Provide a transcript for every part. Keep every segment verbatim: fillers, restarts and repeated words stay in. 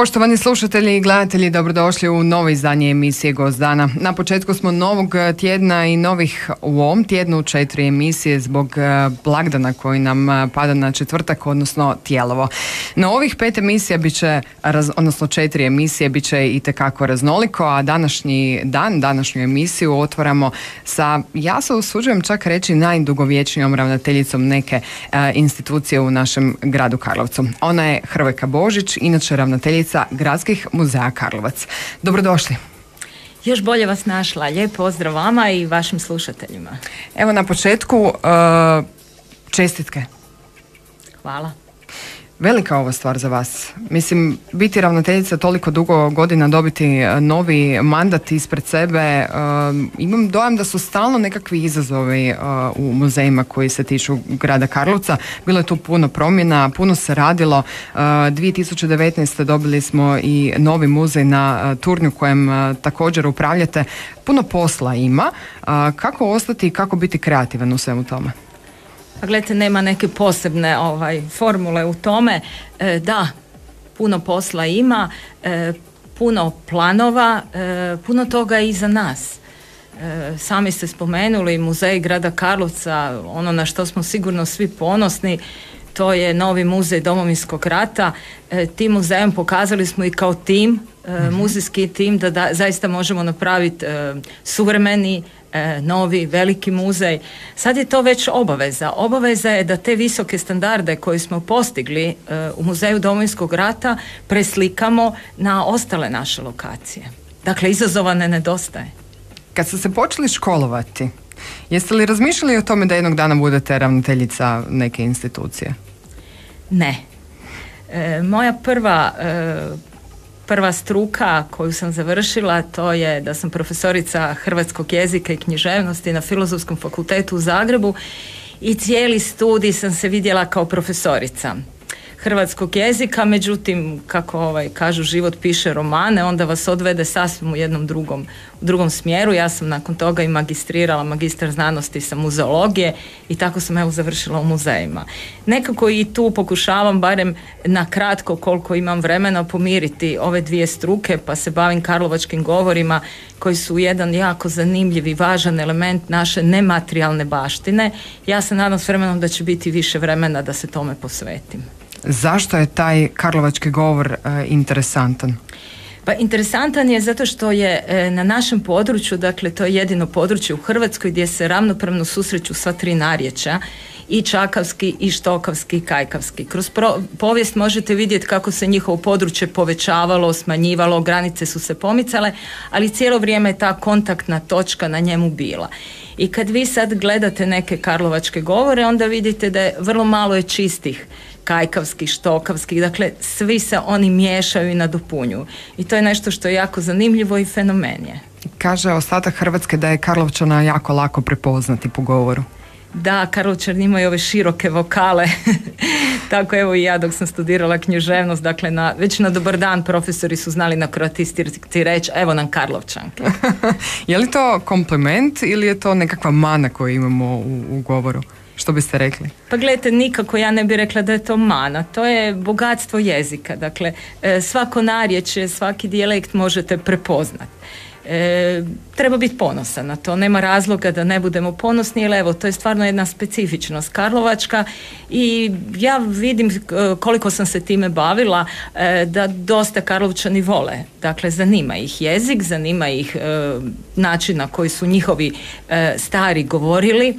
Poštovani slušatelji i gledatelji, dobrodošli u novo izdanje emisije Gost dana. Na početku smo novog tjedna i novih u ovom tjednu četiri emisije zbog blagdana koji nam pada na četvrtak, odnosno Tijelovo. Na ovih pet emisija bit će, odnosno četiri emisije, bit će itekako raznoliko, a današnji dan, današnju emisiju otvaramo sa, ja se usuđujem čak reći, najdugovječnijom ravnateljicom neke e, institucije u našem gradu Karlovcu. Ona je Hrvojka Božić, inače ravnateljica Gradskih muzeja Karlovac. Dobrodošli. Još bolje vas našla. Lijep pozdrav vama i vašim slušateljima. Evo na početku uh, čestitke. Hvala. Velika ova stvar za vas. Mislim, biti ravnateljica toliko dugo godina, dobiti novi mandat ispred sebe, uh, imam dojam da su stalno nekakvi izazovi uh, u muzejima koji se tiču grada Karlovca. Bilo je tu puno promjena, puno se radilo. Uh, dvije tisuće devetnaeste. dobili smo i novi muzej na uh, Turnju kojem uh, također upravljate. Puno posla ima. Uh, kako ostati i kako biti kreativan u svemu tome? Pa gledajte, nema neke posebne ovaj, formule u tome. E, da, puno posla ima, e, puno planova, e, puno toga i za nas. E, sami ste spomenuli muzej grada Karlovca, ono na što smo sigurno svi ponosni, to je novi muzej Domovinskog rata. E, tim muzejem pokazali smo i kao tim, e, muzejski tim, da, da zaista možemo napraviti e, suvremeni, E, novi, veliki muzej. Sad je to već obaveza. Obaveza je da te visoke standarde koje smo postigli e, u muzeju Domovinskog rata preslikamo na ostale naše lokacije. Dakle, izazova ne nedostaje. Kad ste se počeli školovati, jeste li razmišljali o tome da jednog dana budete ravnateljica neke institucije? Ne. E, moja prva e, Prva struka koju sam završila, to je da sam profesorica hrvatskog jezika i književnosti na Filozofskom fakultetu u Zagrebu i cijeli studij sam se vidjela kao profesorica hrvatskog jezika, međutim, kako ovaj, kažu, život piše romane, onda vas odvede sasvim u jednom drugom, u drugom smjeru. Ja sam nakon toga i magistrirala, magistar znanosti sa muzeologije i tako sam evo završila u muzejima. Nekako i tu pokušavam, barem na kratko koliko imam vremena, pomiriti ove dvije struke, pa se bavim karlovačkim govorima koji su jedan jako zanimljiv i važan element naše nematerijalne baštine. Ja se nadam s vremenom da će biti više vremena da se tome posvetim. Zašto je taj karlovački govor e, interesantan? Pa interesantan je zato što je e, na našem području, dakle to je jedino područje u Hrvatskoj gdje se ravnopravno susreću sva tri narječja, i čakavski, i štokavski, i kajkavski. Kroz pro, povijest možete vidjeti kako se njihovo područje povećavalo, smanjivalo, granice su se pomicale, ali cijelo vrijeme je ta kontaktna točka na njemu bila. I kad vi sad gledate neke karlovačke govore, onda vidite da je vrlo malo je čistih kajkavskih, štokavskih, dakle svi se oni miješaju i nadopunjuju. I to je nešto što je jako zanimljivo i fenomen je. Kaže ostatak Hrvatske da je Karlovčana jako lako prepoznati po govoru. Da, Karlovčani imaju ove široke vokale. Tako evo i ja dok sam studirala književnost, dakle na, već na dobar dan profesori su znali na kroatistici reći evo nam Karlovčanke. Je li to kompliment ili je to nekakva mana koju imamo u, u govoru? Što biste rekli? Pa gledajte, nikako ja ne bih rekla da je to mana. To je bogatstvo jezika. Dakle, svako narječje, svaki dijalekt možete prepoznati. E, treba biti ponosan na to, nema razloga da ne budemo ponosni, jer evo, to je stvarno jedna specifičnost karlovačka i ja vidim koliko sam se time bavila, e, da dosta Karlovčani vole, dakle zanima ih jezik, zanima ih e, način na koji su njihovi e, stari govorili.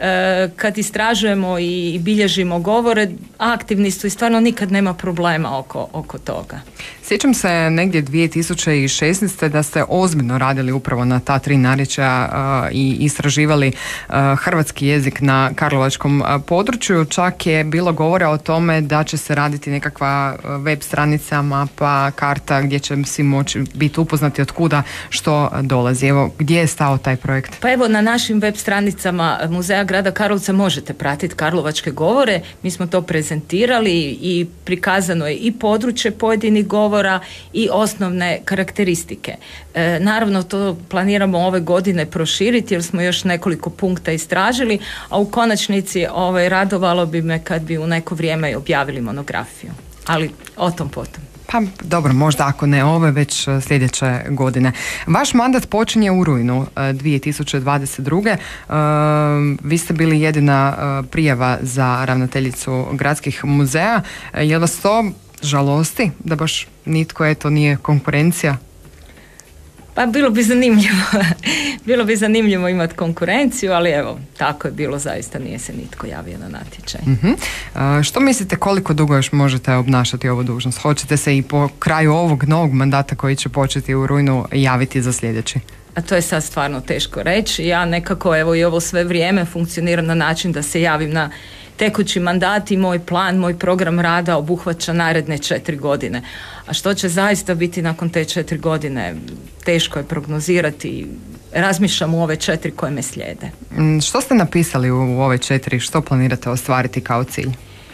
E, kad istražujemo i bilježimo govore, aktivni su i stvarno nikad nema problema oko, oko toga. Sjećam se negdje dvije tisuće šesnaeste. da ste ozbiljno radili upravo na ta tri narječja uh, i istraživali uh, hrvatski jezik na karlovačkom uh, području. Čak je bilo govora o tome da će se raditi nekakva uh, web stranica, mapa, karta gdje će svi moći biti upoznati od kuda što dolazi. Evo, gdje je stao taj projekt? Pa evo, na našim web stranicama Muzeja grada Karlovca možete pratiti karlovačke govore. Mi smo to prezentirali i prikazano je i područje pojedinih govora i osnovne karakteristike. E, naravno to planiramo ove godine proširiti jer smo još nekoliko punkta istražili, a u konačnici ovaj, radovalo bi me kad bi u neko vrijeme objavili monografiju. Ali o tom potom. Pa dobro, možda ako ne ove, već sljedeće godine. Vaš mandat počinje u rujnu dvije tisuće dvadeset druge. Vi ste bili jedina prijava za ravnateljicu gradskih muzeja. Je li vas to žalosti da baš nitko eto nije konkurencija? Pa bilo bi zanimljivo. bilo bi zanimljivo imati konkurenciju, ali evo, tako je bilo, zaista nije se nitko javio na natječaj. Uh-huh. Uh, što mislite koliko dugo još možete obnašati ovu dužnost? Hoćete se i po kraju ovog novog mandata koji će početi u rujnu javiti za sljedeći? A to je sad stvarno teško reći. Ja nekako evo i ovo sve vrijeme funkcioniram na način da se javim na tekući mandat i moj plan, moj program rada obuhvaća naredne četiri godine. A što će zaista biti nakon te četiri godine, teško je prognozirati. Razmišljam u ove četiri koje me slijede. Što ste napisali u ove četiri? Što planirate ostvariti kao cilj?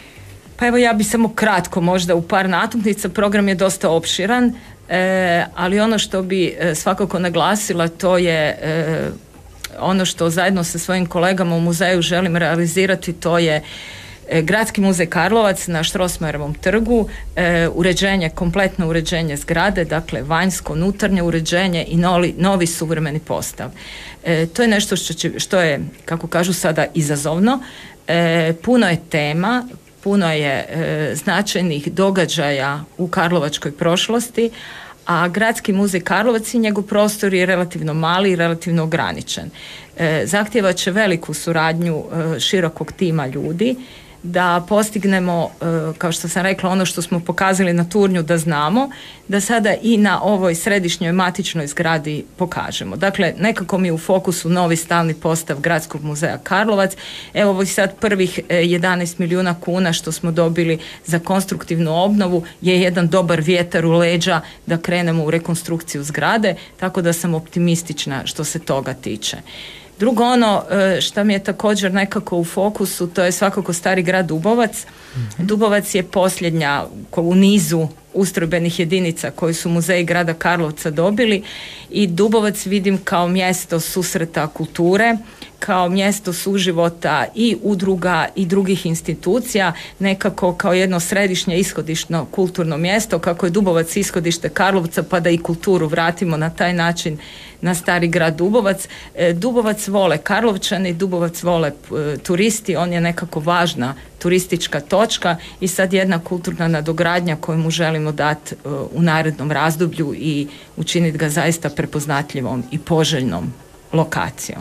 Pa evo ja bi samo kratko možda u par natuknica. Program je dosta opširan, e, ali ono što bi e, svakako naglasila to je e, ono što zajedno sa svojim kolegama u muzeju želim realizirati, to je e, Gradski muzej Karlovac na Strossmayerovom trgu, e, uređenje, kompletno uređenje zgrade, dakle vanjsko, unutarnje uređenje i novi, novi suvremeni postav. E, to je nešto što, će, što je, kako kažu sada, izazovno. E, puno je tema, puno je e, značajnih događaja u karlovačkoj prošlosti, a Gradski muzej Karlovac i njegov prostor je relativno mali i relativno ograničen. E, zahtijevat će veliku suradnju e, širokog tima ljudi da postignemo, e, kao što sam rekla, ono što smo pokazali na Turnju da znamo, da sada i na ovoj središnjoj matičnoj zgradi pokažemo. Dakle, nekako mi je u fokusu novi stalni postav Gradskog muzeja Karlovac. Evo ovo sad prvih jedanaest milijuna kuna što smo dobili za konstruktivnu obnovu je jedan dobar vjetar u leđa da krenemo u rekonstrukciju zgrade, tako da sam optimistična što se toga tiče. Drugo ono što mi je također nekako u fokusu, to je svakako Stari grad Dubovac. Mm-hmm. Dubovac je posljednja u nizu ustrojbenih jedinica koji su muzeji grada Karlovca dobili i Dubovac vidim kao mjesto susreta kulture, kao mjesto suživota i udruga i drugih institucija, nekako kao jedno središnje ishodišno kulturno mjesto, kako je Dubovac ishodište Karlovca, pa da i kulturu vratimo na taj način na Stari grad Dubovac. E, Dubovac vole Karlovčani, Dubovac vole e, turisti, on je nekako važna turistička točka i sad jedna kulturna nadogradnja koju mu želimo dati e, u narednom razdoblju i učiniti ga zaista prepoznatljivom i poželjnom lokacijom.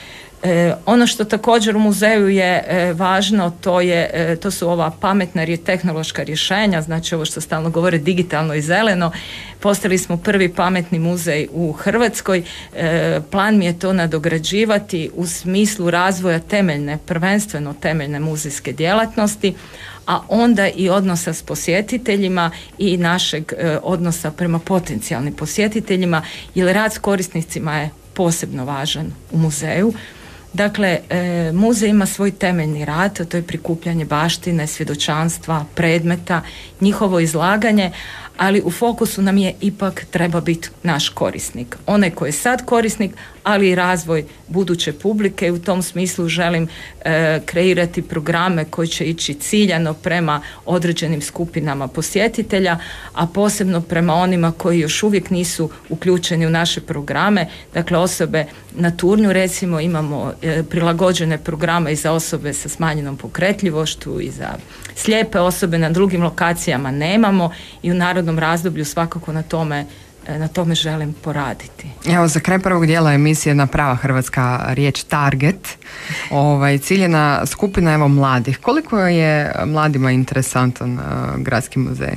E, ono što također u muzeju je e, važno, to, je, e, to su ova pametna i tehnološka rješenja, znači ovo što stalno govore digitalno i zeleno. Postali smo prvi pametni muzej u Hrvatskoj. E, plan mi je to nadograđivati u smislu razvoja temeljne, prvenstveno temeljne muzejske djelatnosti, a onda i odnosa s posjetiteljima i našeg e, odnosa prema potencijalnim posjetiteljima, jer rad s korisnicima je posebno važan u muzeju. Dakle, e, muzej ima svoj temeljni rad, to je prikupljanje baštine, svjedočanstva, predmeta, njihovo izlaganje, ali u fokusu nam je ipak treba biti naš korisnik. Onaj koji je sad korisnik, ali i razvoj buduće publike i u tom smislu želim e, kreirati programe koji će ići ciljano prema određenim skupinama posjetitelja, a posebno prema onima koji još uvijek nisu uključeni u naše programe. Dakle, osobe na Turnju recimo imamo e, prilagođene programe i za osobe sa smanjenom pokretljivošću i za slijepe osobe, na drugim lokacijama nemamo i u narodnom razdoblju svakako na tome na tome želim poraditi. Evo, za kraj prvog dijela emisije jedna prava hrvatska riječ target, ovaj, ciljena skupina evo mladih. Koliko je mladima interesantan uh, Gradski muzej?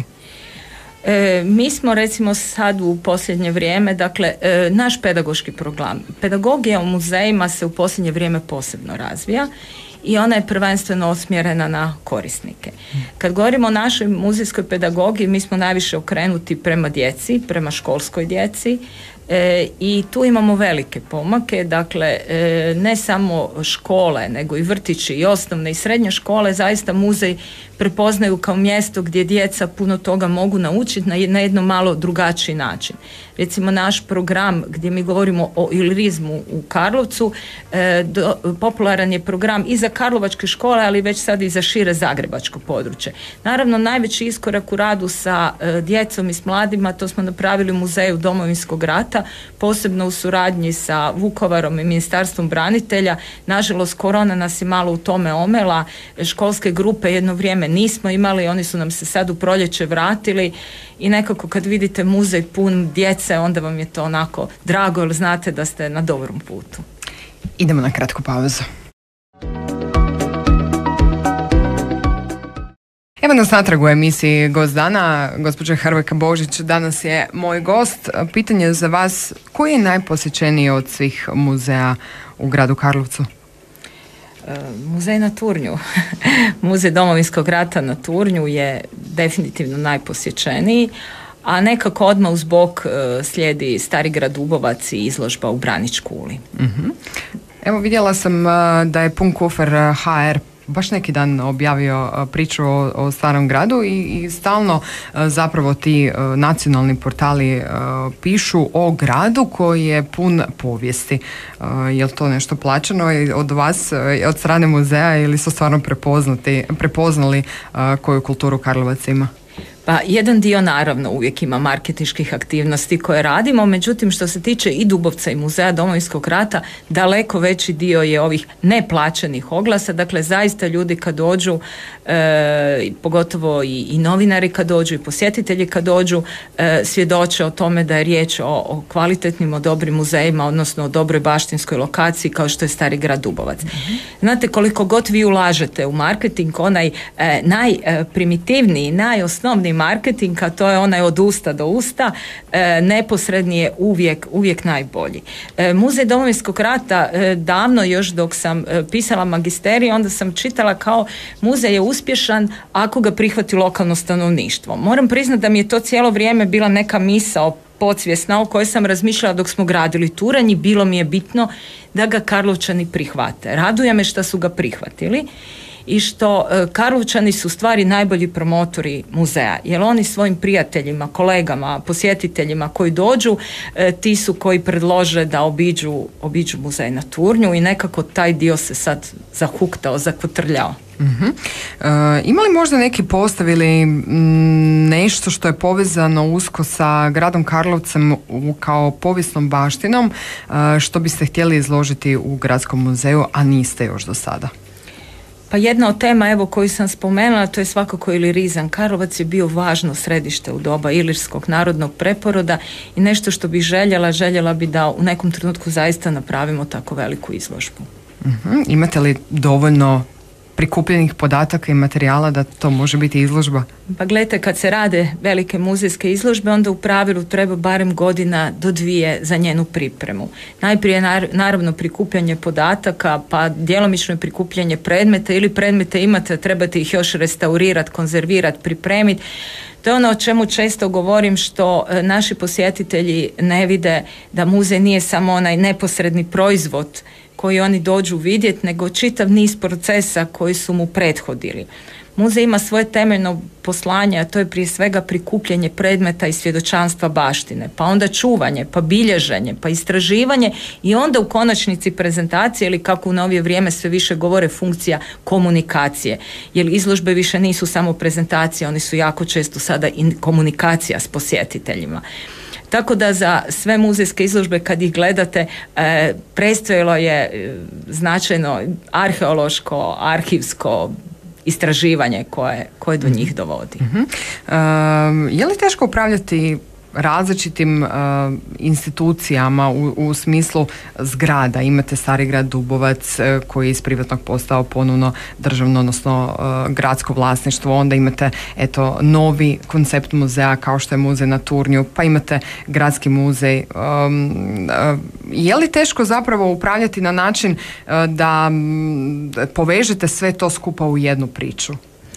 E, mi smo recimo sad u posljednje vrijeme, dakle e, naš pedagoški program, pedagogija u muzejima se u posljednje vrijeme posebno razvija i ona je prvenstveno osmjerena na korisnike. Kad govorimo o našoj muzejskoj pedagogiji, mi smo najviše okrenuti prema djeci, prema školskoj djeci e, i tu imamo velike pomake, dakle e, ne samo škole, nego i vrtići i osnovne i srednje škole, zaista muzej prepoznaju kao mjesto gdje djeca puno toga mogu naučiti na jedno malo drugačiji način. Recimo naš program gdje mi govorimo o ilirizmu u Karlovcu, e, do, popularan je program i za karlovačke škole, ali već sad i za šire zagrebačko područje. Naravno, najveći iskorak u radu sa e, djecom i s mladima to smo napravili u Muzeju Domovinskog rata, posebno u suradnji sa Vukovarom i Ministarstvom branitelja. Nažalost, korona nas je malo u tome omela, školske grupe jedno vrijeme nismo imali, oni su nam se sad u proljeće vratili i nekako kad vidite muzej pun djece, onda vam je to onako drago, jer znate da ste na dobrom putu. Idemo na kratku pauzu. Evo nas natrag u emisiji Gost dana, gospođa Hrvoje Božić danas je moj gost. Pitanje za vas, koji je najposjećeniji od svih muzeja u gradu Karlovcu? Muzej na Turnju. Muzej Domovinskog rata na Turnju je definitivno najposjećeniji, a nekako odmah uz bok uh, slijedi Starigrad Dubovac i izložba u Branić Kuli. Uh-huh. Evo vidjela sam uh, da je Pun kufer ha er baš neki dan objavio uh, priču o, o starom gradu i, i stalno uh, zapravo ti uh, nacionalni portali uh, pišu o gradu koji je pun povijesti. Uh, je li to nešto plaćeno od vas, uh, od strane muzeja, ili su stvarno prepoznati, prepoznali uh, koju kulturu Karlovac ima? Pa jedan dio naravno uvijek ima marketinških aktivnosti koje radimo, međutim što se tiče i Dubovca i Muzeja Domovinskog rata, daleko veći dio je ovih neplaćenih oglasa, dakle zaista ljudi kad dođu, e, pogotovo i, i novinari kad dođu i posjetitelji kad dođu, e, svjedoče o tome da je riječ o, o kvalitetnim, o dobrim muzejima, odnosno o dobroj baštinskoj lokaciji kao što je Stari grad Dubovac. Mm-hmm. Znate, koliko god vi ulažete u marketing, onaj e, najprimitivniji, najosnovniji marketing, a to je onaj od usta do usta, e, neposredni je uvijek, uvijek najbolji. E, Muzej Domovinskog rata, e, davno još dok sam e, pisala magisterij, onda sam čitala kao muzej je uspješan ako ga prihvati lokalno stanovništvo. Moram priznati da mi je to cijelo vrijeme bila neka misao podsvjesna o kojoj sam razmišljala dok smo gradili Turanj i bilo mi je bitno da ga Karlovčani prihvate. Raduje me što su ga prihvatili i što e, Karlovčani su stvari najbolji promotori muzeja, jer oni svojim prijateljima, kolegama, posjetiteljima koji dođu, e, ti su koji predlože da obiđu, obiđu muzej na Turnju i nekako taj dio se sad zahuktao, zakotrljao. Uh-huh. E, ima li možda neki postav ili m, nešto što je povezano usko sa gradom Karlovcem u, kao povijesnom baštinom, e, što biste htjeli izložiti u gradskom muzeju, a niste još do sada? Pa jedna od tema, evo, koju sam spomenula, to je svakako Ilirizam. Karlovac je bio važno središte u doba ilirskog narodnog preporoda i nešto što bi željela, željela bi da u nekom trenutku zaista napravimo tako veliku izložbu. Uh-huh. Imate li dovoljno prikupljenih podataka i materijala da to može biti izložba? Pa gledajte, kad se rade velike muzejske izložbe, onda u pravilu treba barem godina do dvije za njenu pripremu. Najprije naravno prikupljanje podataka, pa djelomično prikupljanje predmeta, ili predmete imate, trebate ih još restaurirati, konzervirati, pripremiti. To je ono o čemu često govorim, što e, naši posjetitelji ne vide da muzej nije samo onaj neposredni proizvod koji oni dođu vidjeti, nego čitav niz procesa koji su mu prethodili. Muzej ima svoje temeljno poslanje, a to je prije svega prikupljanje predmeta i svjedočanstva baštine, pa onda čuvanje, pa bilježenje, pa istraživanje i onda u konačnici prezentacije, ili kako u novije vrijeme sve više govore, funkcija komunikacije. Jer izložbe više nisu samo prezentacije, oni su jako često sada i komunikacija s posjetiteljima. Tako da za sve muzejske izložbe kad ih gledate, e, predstavilo je e, značajno arheološko, arhivsko istraživanje koje, koje do njih dovodi. Uh-huh. Uh, je li teško upravljati različitim uh, institucijama u, u smislu zgrada? Imate Stari grad Dubovac uh, koji je iz privatnog postao ponovno državno, odnosno uh, gradsko vlasništvo, onda imate eto novi koncept muzeja kao što je muzej na Turnju, pa imate gradski muzej. Um, uh, je li teško zapravo upravljati na način uh, da um, povežete sve to skupa u jednu priču?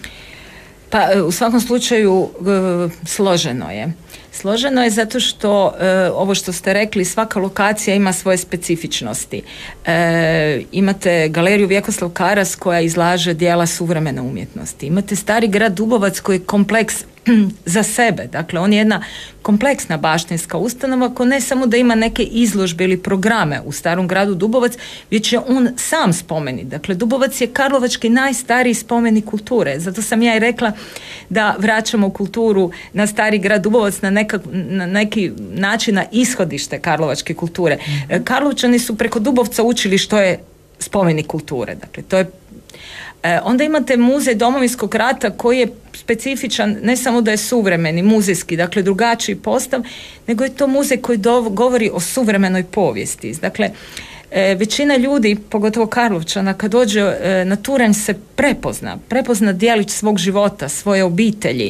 Pa u svakom slučaju uh, složeno je. Složeno je zato što e, ovo što ste rekli, svaka lokacija ima svoje specifičnosti. E, imate galeriju Vjekoslav Karas koja izlaže dijela suvremene umjetnosti. Imate Stari grad Dubovac koji je kompleks za sebe. Dakle, on je jedna kompleksna baštinska ustanova koja ne samo da ima neke izložbe ili programe u Starom gradu Dubovac, već je on sam spomenik. Dakle, Dubovac je karlovački najstariji spomenik kulture. Zato sam ja i rekla da vraćamo kulturu na Stari grad Dubovac na, nekak, na neki način na ishodište karlovačke kulture. Mm-hmm. Karlovčani su preko Dubovca učili što je spomenik kulture. Dakle, to je E, onda imate muzej Domovinskog rata koji je specifičan, ne samo da je suvremeni, muzejski, dakle drugačiji postav, nego je to muzej koji do, govori o suvremenoj povijesti. Dakle, e, većina ljudi, pogotovo Karlovčana, kad dođe e, na Turanj se prepozna, prepozna dijelić svog života, svoje obitelji.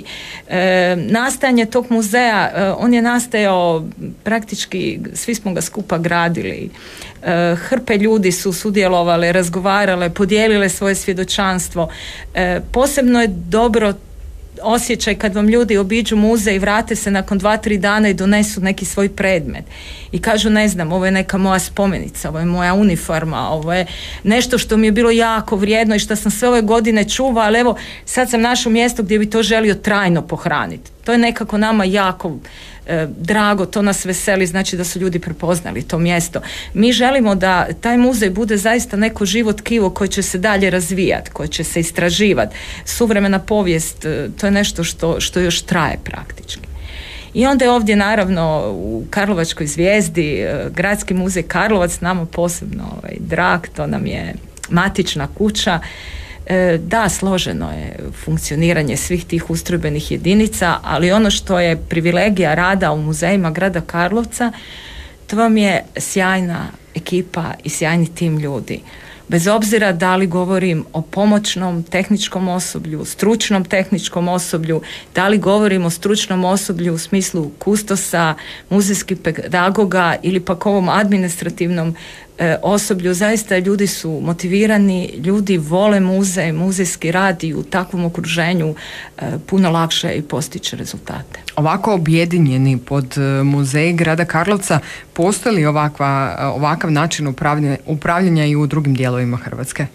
E, nastajanje tog muzeja, e, on je nastajao praktički, svi smo ga skupa gradili. E, hrpe ljudi su sudjelovale, razgovarale, podijelile svoje svjedočanstvo. E, posebno je dobro osjećaj kad vam ljudi obiđu muzej i vrate se nakon dva, tri dana i donesu neki svoj predmet. I kažu, ne znam, ovo je neka moja spomenica, ovo je moja uniforma, ovo je nešto što mi je bilo jako vrijedno i što sam sve ove godine čuvao, ali evo, sad sam našao mjesto gdje bi to želio trajno pohraniti. To je nekako nama jako e, drago, to nas veseli, znači da su ljudi prepoznali to mjesto. Mi želimo da taj muzej bude zaista neko živo tkivo koje će se dalje razvijati, koje će se istraživati. Suvremena povijest, e, to je nešto što, što još traje praktički. I onda je ovdje naravno u Karlovačkoj zvijezdi e, Gradski muzej Karlovac, nama posebno ovaj, drag, to nam je matična kuća. E, da, složeno je funkcioniranje svih tih ustrojbenih jedinica, ali ono što je privilegija rada u muzejima grada Karlovca, to vam je sjajna ekipa i sjajni tim ljudi. Bez obzira da li govorim o pomoćnom tehničkom osoblju, stručnom tehničkom osoblju, da li govorim o stručnom osoblju u smislu kustosa, muzejskih pedagoga ili pak ovom administrativnom e, osoblju, zaista ljudi su motivirani, ljudi vole muzej, muzejski rad i u takvom okruženju e, puno lakše i postići rezultate. Ovako objedinjeni pod muzej grada Karlovca, postoji li ovakva, ovakav način upravljanja, upravljanja i u drugim dijelovima Hrvatske?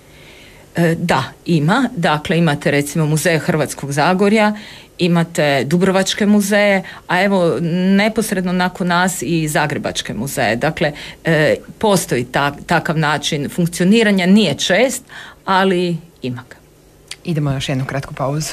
E, da, ima. Dakle, imate recimo muzej Hrvatskog Zagorja, imate Dubrovačke muzeje, a evo neposredno nakon nas i Zagrebačke muzeje. Dakle, e, postoji ta, takav način funkcioniranja, nije čest, ali ima ga. Idemo još jednu kratku pauzu.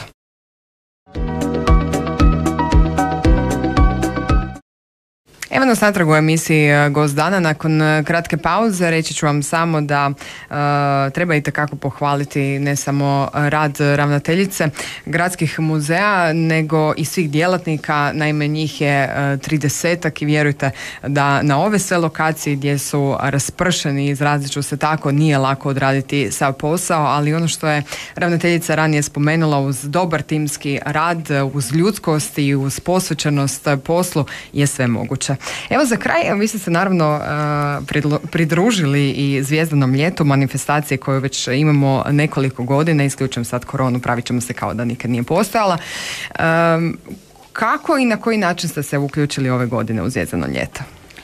Evo nas natrag u emisiji Gost dana. Nakon kratke pauze reći ću vam samo da uh, treba itekako pohvaliti ne samo rad ravnateljice gradskih muzeja, nego i svih djelatnika. Naime, njih je tridesetak i vjerujte da na ove sve lokacije gdje su raspršeni, izrazit ću se tako, nije lako odraditi sav posao, ali ono što je ravnateljica ranije spomenula, uz dobar timski rad, uz ljudskost i uz posvećenost poslu je sve moguće. Evo za kraj, vi ste se naravno uh, pridružili i Zvjezdanom ljetu, manifestacije koju već imamo nekoliko godina, isključujem sad koronu, pravit ćemo se kao da nikad nije postojala. Um, kako i na koji način ste se uključili ove godine u Zvjezdano ljeto?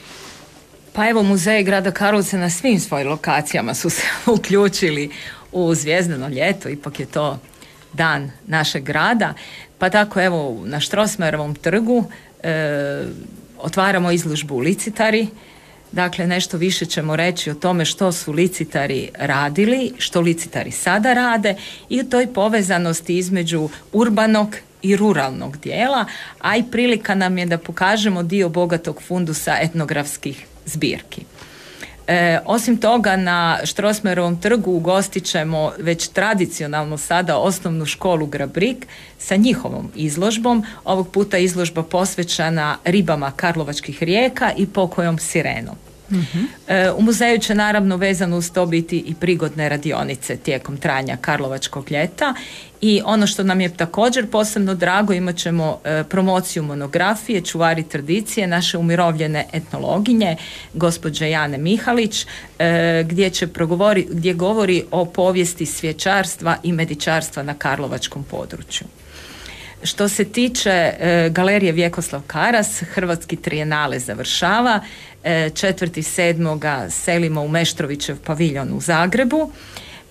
Pa evo, muzeji grada Karlovca na svim svojim lokacijama su se uključili u Zvjezdano ljeto, ipak je to dan našeg grada, pa tako evo na Strossmayerovom trgu e, otvaramo izložbu Licitari. Dakle, nešto više ćemo reći o tome što su licitari radili, što licitari sada rade i u toj povezanosti između urbanog i ruralnog dijela, a i prilika nam je da pokažemo dio bogatog fundusa etnografskih zbirki. E, osim toga, na Strossmayerovom trgu ugostit ćemo već tradicionalno sada osnovnu školu Grabrik sa njihovom izložbom. Ovog puta izložba posvećena ribama karlovačkih rijeka i pokojom sirenom. Mm-hmm. E, u muzeju će naravno vezano uz to biti i prigodne radionice tijekom trajanja Karlovačkog ljeta i ono što nam je također posebno drago, imat ćemo e, promociju monografije Čuvari tradicije naše umirovljene etnologinje gospođe Jane Mihalić e, gdje će progovori, gdje govori o povijesti svjećarstva i medičarstva na karlovačkom području. Što se tiče e, galerije Vjekoslav Karas, Hrvatski trijenale završava. E, četvrti sedmoga selimo u Meštrovićev paviljon u Zagrebu.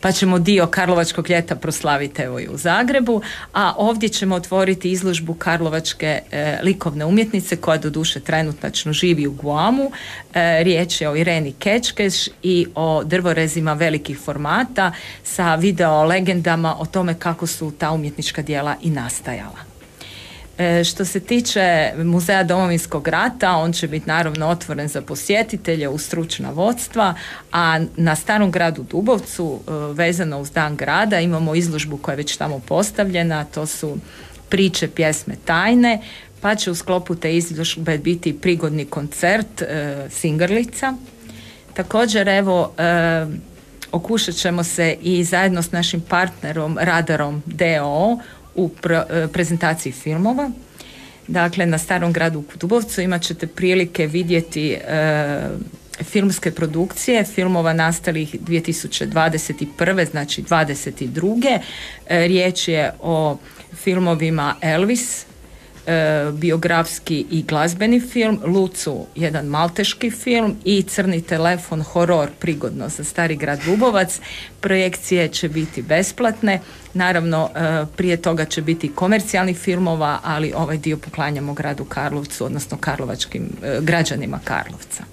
pa ćemo dio Karlovačkog ljeta proslaviti evo i u Zagrebu, a ovdje ćemo otvoriti izložbu karlovačke e, likovne umjetnice koja doduše trenutačno živi u Guamu. E, riječ je o Ireni Kečkeš i o drvorezima velikih formata sa video legendama o tome kako su ta umjetnička djela i nastajala. E, što se tiče Muzeja Domovinskog rata, on će biti naravno otvoren za posjetitelje uz stručna vodstva, a na Starom gradu Dubovcu, e, vezano uz Dan grada, imamo izložbu koja je već tamo postavljena, to su priče, pjesme, tajne, pa će u sklopu te izložbe biti prigodni koncert e, Singrlica. Također, evo, e, okušat ćemo se i zajedno s našim partnerom Radarom d o o u pre- prezentaciji filmova. Dakle, na Starom gradu u Dubovcu imat ćete prilike vidjeti e, filmske produkcije filmova nastalih dvije tisuće dvadeset prve. znači dvadeset druge. E, riječ je o filmovima Elvis, e, biografski i glazbeni film, Lucu, jedan malteški film i Crni telefon, horor prigodno za Stari grad Dubovac. Projekcije će biti besplatne. Naravno, e, prije toga će biti komercijalnih filmova, ali ovaj dio poklanjamo gradu Karlovcu, odnosno karlovačkim e, građanima Karlovca.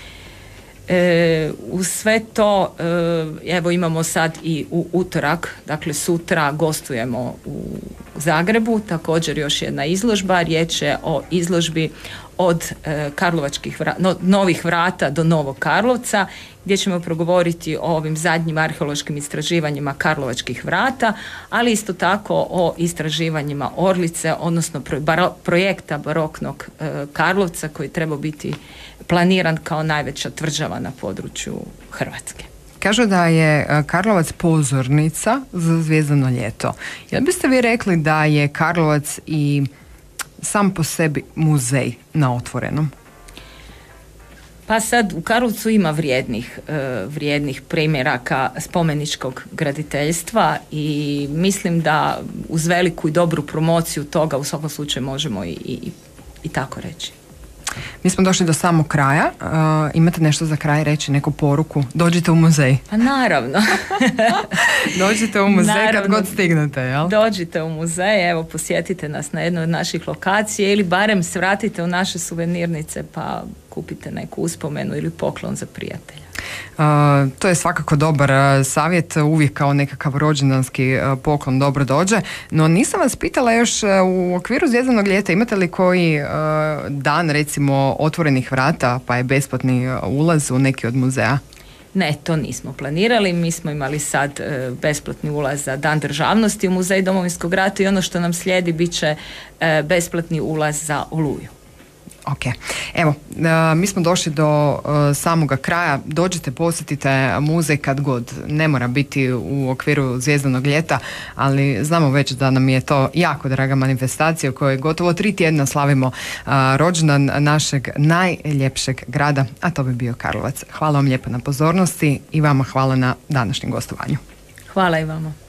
E, uz sve to, e, evo imamo sad i u utorak, dakle sutra gostujemo u Zagrebu, također još jedna izložba, riječ je o izložbi od e, karlovačkih vra, no, novih vrata do Novog Karlovca, gdje ćemo progovoriti o ovim zadnjim arheološkim istraživanjima karlovačkih vrata, ali isto tako o istraživanjima Orlice, odnosno pro, baro, projekta baroknog e, Karlovca koji treba biti planiran kao najveća tvrđava na području Hrvatske. Kažu da je Karlovac pozornica za Zvijezdano ljeto. Jel biste vi rekli da je Karlovac i sam po sebi muzej na otvorenom? Pa sad u Karlovcu ima vrijednih, uh, vrijednih primjeraka spomeničkog graditeljstva i mislim da uz veliku i dobru promociju toga u svakom slučaju možemo i, i, i tako reći. Mi smo došli do samog kraja. Uh, imate nešto za kraj reći, neku poruku? Dođite u muzej. Pa naravno. Dođite u muzej naravno, kad god stignete, jel? Dođite u muzej, evo posjetite nas na jednoj od naših lokacija ili barem svratite u naše suvenirnice pa kupite neku uspomenu ili poklon za prijatelja. Uh, to je svakako dobar uh, savjet, uvijek kao nekakav rođendanski uh, poklon dobro dođe, no nisam vas pitala još uh, u okviru Zvijezdanog ljeta imate li koji uh, dan recimo otvorenih vrata pa je besplatni uh, ulaz u neki od muzeja? Ne, to nismo planirali, mi smo imali sad e, besplatni ulaz za Dan državnosti u Muzej Domovinskog rata i ono što nam slijedi bit će e, besplatni ulaz za Oluju. Ok, evo, uh, mi smo došli do uh, samoga kraja, dođite, posjetite muzej kad god, ne mora biti u okviru Zvijezdanog ljeta, ali znamo već da nam je to jako draga manifestacija u kojoj gotovo tri tjedna slavimo uh, rođendan našeg najljepšeg grada, a to bi bio Karlovac. Hvala vam lijepo na pozornosti i vama hvala na današnjem gostovanju. Hvala i vama.